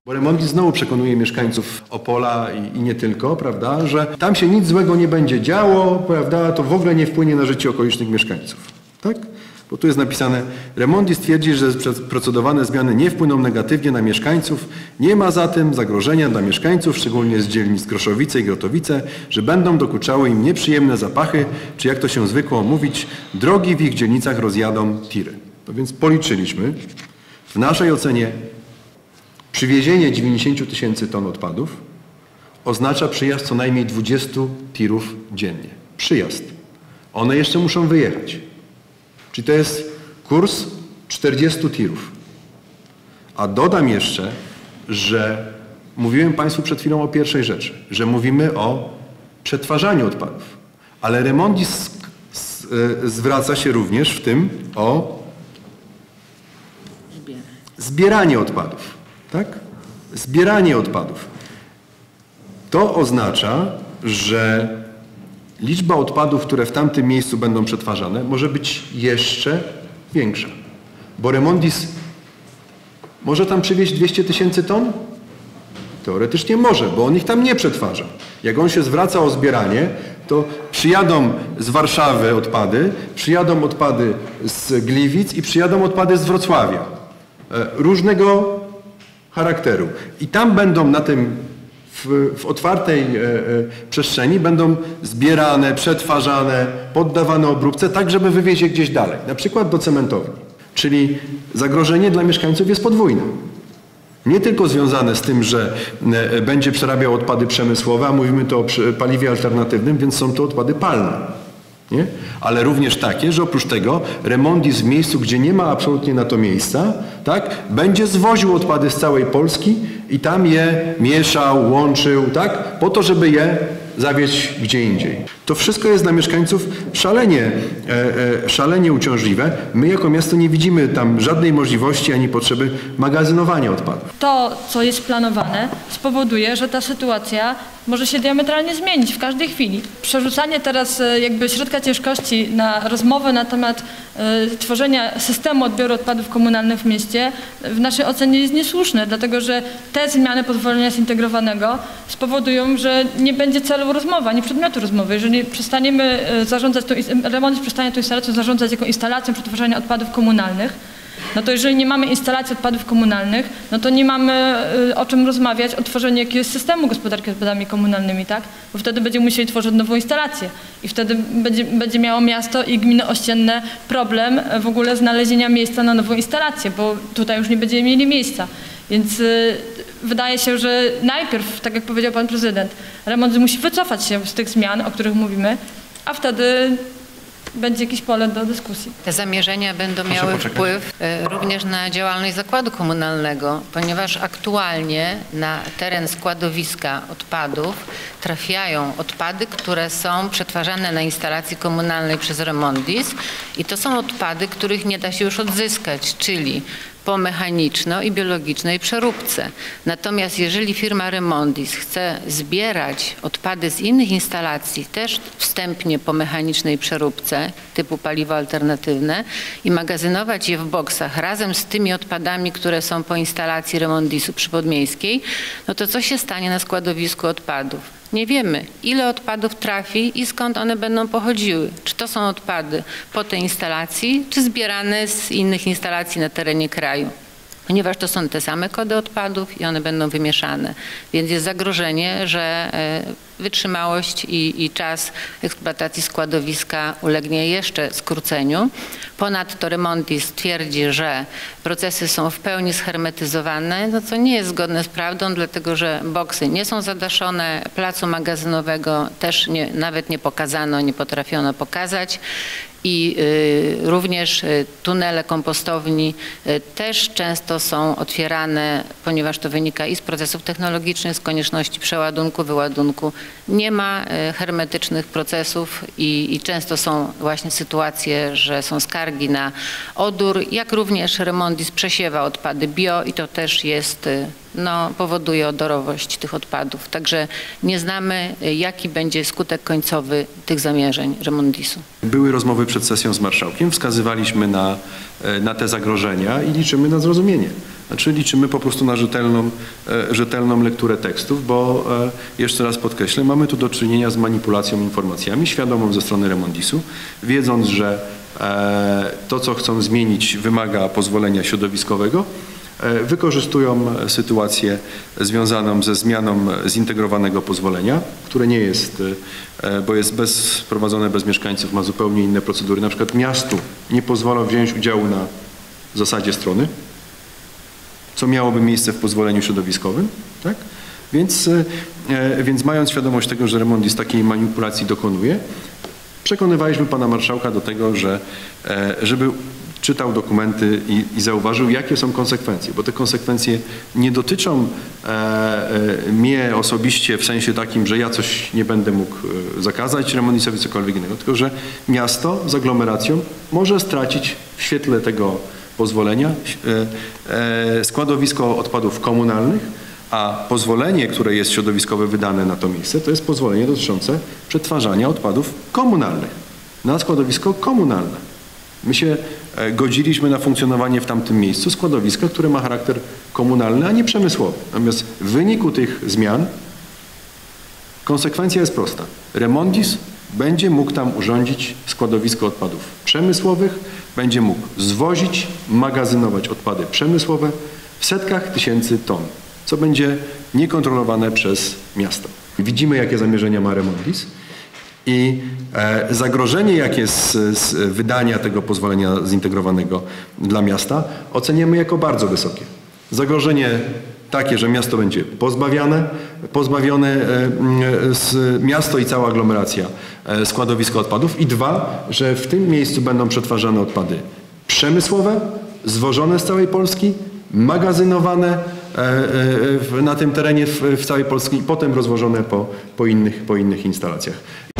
Remondis znowu przekonuje mieszkańców Opola i nie tylko, prawda, że tam się nic złego nie będzie działo, prawda, to w ogóle nie wpłynie na życie okolicznych mieszkańców. Tak? Bo tu jest napisane, Remondis twierdzi, że procedowane zmiany nie wpłyną negatywnie na mieszkańców. Nie ma zatem zagrożenia dla mieszkańców, szczególnie z dzielnic Kroszowice i Grotowice, że będą dokuczały im nieprzyjemne zapachy, czy jak to się zwykło mówić, drogi w ich dzielnicach rozjadą tiry. No więc policzyliśmy. W naszej ocenie przywiezienie 90 000 ton odpadów oznacza przyjazd co najmniej 20 tirów dziennie. Przyjazd. One jeszcze muszą wyjechać. Czyli to jest kurs 40 tirów. A dodam jeszcze, że mówiłem Państwu przed chwilą o pierwszej rzeczy, że mówimy o przetwarzaniu odpadów. Ale Remondis zwraca się również w tym o zbieranie odpadów. Tak? Zbieranie odpadów. To oznacza, że liczba odpadów, które w tamtym miejscu będą przetwarzane, może być jeszcze większa. Bo Remondis może tam przywieźć 200 000 ton? Teoretycznie może, bo on ich tam nie przetwarza. Jak on się zwraca o zbieranie, to przyjadą z Warszawy odpady, przyjadą odpady z Gliwic i przyjadą odpady z Wrocławia. Różnego charakteru. I tam będą na tym w otwartej przestrzeni będą zbierane, przetwarzane, poddawane obróbce, tak żeby wywieźć je gdzieś dalej, na przykład do cementowni. Czyli zagrożenie dla mieszkańców jest podwójne. Nie tylko związane z tym, że będzie przerabiał odpady przemysłowe, a mówimy tu o paliwie alternatywnym, więc są to odpady palne. Nie? Ale również takie, że oprócz tego Remondis w miejscu, gdzie nie ma absolutnie na to miejsca, tak, będzie zwoził odpady z całej Polski i tam je mieszał, łączył, tak, po to, żeby je zawieźć gdzie indziej. To wszystko jest dla mieszkańców szalenie uciążliwe. My jako miasto nie widzimy tam żadnej możliwości ani potrzeby magazynowania odpadów. To, co jest planowane, spowoduje, że ta sytuacja może się diametralnie zmienić w każdej chwili. Przerzucanie teraz jakby środka ciężkości na rozmowę na temat tworzenia systemu odbioru odpadów komunalnych w mieście w naszej ocenie jest niesłuszne, dlatego że te zmiany pozwolenia zintegrowanego spowodują, że nie będzie celu rozmowy, ani przedmiotu rozmowy. Jeżeli przestaniemy zarządzać, Remondis przestanie tą instalacją zarządzać jako instalacją przetwarzania odpadów komunalnych, no to jeżeli nie mamy instalacji odpadów komunalnych, no to nie mamy o czym rozmawiać o tworzeniu jakiegoś systemu gospodarki odpadami komunalnymi, tak? Bo wtedy będziemy musieli tworzyć nową instalację i wtedy będzie miało miasto i gminy ościenne problem w ogóle znalezienia miejsca na nową instalację, bo tutaj już nie będziemy mieli miejsca. Więc wydaje się, że najpierw, tak jak powiedział pan prezydent, Remondis musi wycofać się z tych zmian, o których mówimy, a wtedy będzie jakieś pole do dyskusji. Te zamierzenia będą miały wpływ również na działalność zakładu komunalnego, ponieważ aktualnie na teren składowiska odpadów trafiają odpady, które są przetwarzane na instalacji komunalnej przez Remondis i to są odpady, których nie da się już odzyskać, czyli po mechaniczno- i biologicznej przeróbce. Natomiast jeżeli firma Remondis chce zbierać odpady z innych instalacji, też wstępnie po mechanicznej przeróbce typu paliwo alternatywne i magazynować je w boksach razem z tymi odpadami, które są po instalacji Remondisu przy Podmiejskiej, no to co się stanie na składowisku odpadów? Nie wiemy, ile odpadów trafi i skąd one będą pochodziły. Czy to są odpady po tej instalacji, czy zbierane z innych instalacji na terenie kraju. Ponieważ to są te same kody odpadów i one będą wymieszane. Więc jest zagrożenie, że wytrzymałość i czas eksploatacji składowiska ulegnie jeszcze skróceniu. Ponadto Remondis twierdzi, że procesy są w pełni shermetyzowane, no co nie jest zgodne z prawdą, dlatego że boksy nie są zadaszone, placu magazynowego też nawet nie pokazano, nie potrafiono pokazać. I również tunele kompostowni też często są otwierane, ponieważ to wynika i z procesów technologicznych, z konieczności przeładunku, wyładunku. Nie ma hermetycznych procesów i często są właśnie sytuacje, że są skargi na odór, jak również Remondis przesiewa odpady bio i to też jest, powoduje odorowość tych odpadów. Także nie znamy, jaki będzie skutek końcowy tych zamierzeń Remondisu. Były rozmowy przed sesją z marszałkiem, wskazywaliśmy na te zagrożenia i liczymy na zrozumienie Znaczy liczymy po prostu na rzetelną lekturę tekstów, bo jeszcze raz podkreślę, mamy tu do czynienia z manipulacją informacjami, świadomą ze strony Remondisu, zintegrowanego, że to, co chcą zmienić, wymaga pozwolenia środowiskowego, wykorzystują sytuację związaną ze zmianą zintegrowanego pozwolenia, które nie jest, bo jest prowadzone bez mieszkańców, ma zupełnie inne procedury. Na przykład miastu nie pozwolą wziąć udziału na zasadzie strony, co miałoby miejsce w pozwoleniu środowiskowym, tak? Więc mając świadomość tego, że Remondis takiej manipulacji dokonuje, przekonywaliśmy pana marszałka do tego, żeby czytał dokumenty i zauważył, jakie są konsekwencje, bo te konsekwencje nie dotyczą mnie osobiście w sensie takim, że ja coś nie będę mógł zakazać Remondisowi cokolwiek innego, tylko że miasto z aglomeracją może stracić w świetle tego pozwolenia składowisko odpadów komunalnych, a pozwolenie, które jest środowiskowe wydane na to miejsce, to jest pozwolenie dotyczące przetwarzania odpadów komunalnych na składowisko komunalne. My się godziliśmy na funkcjonowanie w tamtym miejscu składowiska, które ma charakter komunalny, a nie przemysłowy. Natomiast w wyniku tych zmian konsekwencja jest prosta. Remondis będzie mógł tam urządzić składowisko odpadów przemysłowych, będzie mógł zwozić, magazynować odpady przemysłowe w setkach tysięcy ton, co będzie niekontrolowane przez miasto. Widzimy, jakie zamierzenia ma Remondis i zagrożenie, jakie z wydania tego pozwolenia zintegrowanego dla miasta, oceniamy jako bardzo wysokie. Zagrożenie takie, że miasto będzie pozbawione miasto i cała aglomeracja składowiska odpadów i dwa, że w tym miejscu będą przetwarzane odpady przemysłowe, zwożone z całej Polski, magazynowane na tym terenie w całej Polsce i potem rozwożone po innych instalacjach.